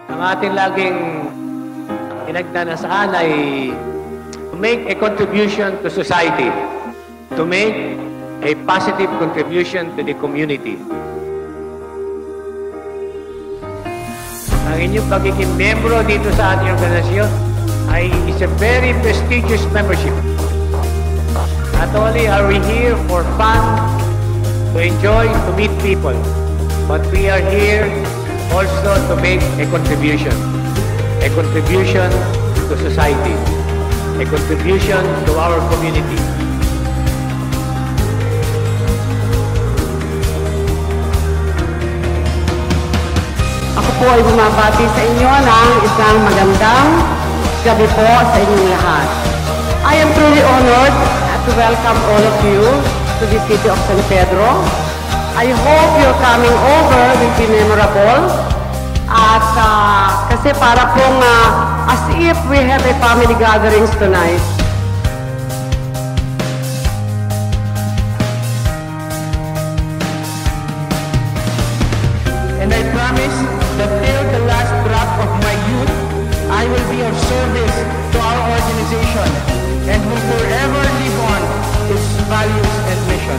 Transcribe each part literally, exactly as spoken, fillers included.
Ang ating laging pinagdanasaan ay to make a contribution to society, to make a positive contribution to the community. Ang inyong pagiging membro dito sa ating organisasyon ay is a very prestigious membership. Not only are we here for fun, to enjoy, to meet people, but we are here also to make a contribution. A contribution to society. A contribution to our community. Ako po ay bumabati sa inyo ng isang magandang gabi po sa inyong lahat. I am truly honored to welcome all of you to the city of San Pedro. I hope your coming over will be memorable. At uh, kasi para pong uh, as if we have a family gatherings tonight. And I promise that till the last drop of my youth, I will be of service to our organization and will forever live on its values and mission.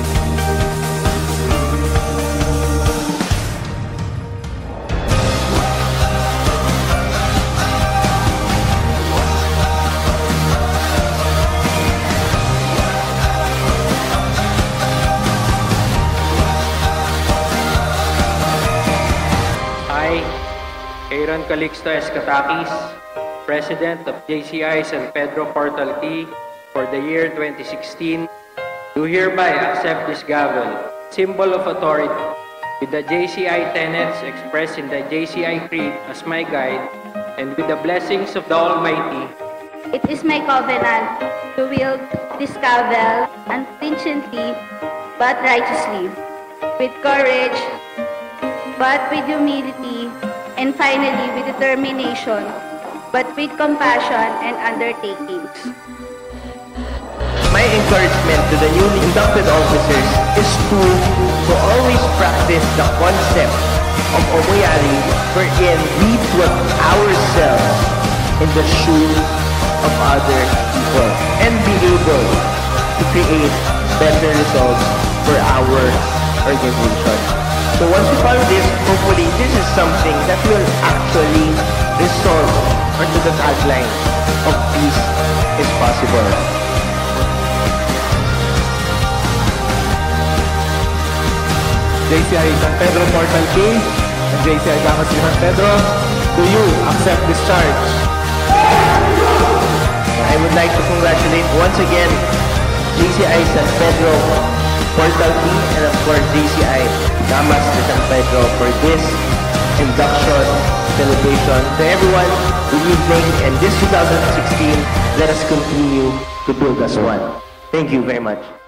I, Aaron Calixto Escatakis, President of J C I San Pedro Portal T for the year twenty sixteen, do hereby accept this gavel, symbol of authority, with the J C I tenets expressed in the J C I Creed as my guide, and with the blessings of the Almighty. It is my covenant to wield this gavel unflinchingly but righteously, with courage but with humility, and finally with determination, but with compassion and undertakings. My encouragement to the newly inducted officers is to, to always practice the concept of Omoyari, wherein we put ourselves in the shoes of other people and be able to create better results for our organization. So once we follow this, hopefully this is something that will actually resolve onto the tagline of peace is possible. J C I San Pedro Portal K and J C I Damas de San Pedro, do you accept this charge? I would like to congratulate once again J C I San Pedro Portal T and of course J C I Damas de San Pedro for this induction celebration. To everyone, good evening, and this two thousand sixteen, let us continue to build as one. Thank you very much.